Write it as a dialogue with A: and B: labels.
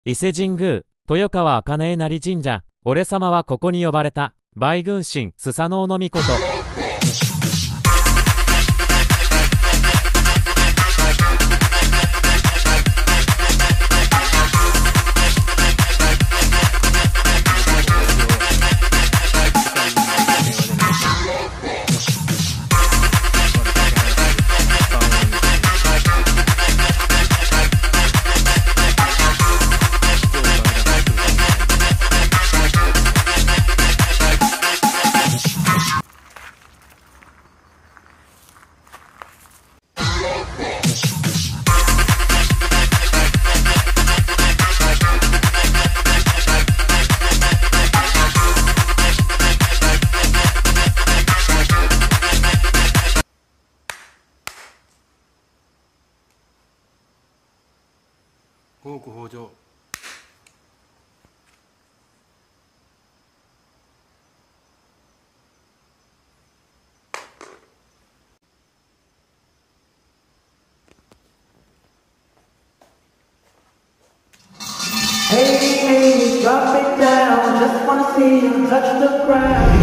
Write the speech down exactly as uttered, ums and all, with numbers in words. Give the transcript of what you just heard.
A: 伊勢神宮、豊川茜稲荷神社、俺様はここに呼ばれた。梅軍神、スサノオノミコト。
B: 五穀豊穣。
C: Hey, hey, drop it down, just wanna see you touch the ground.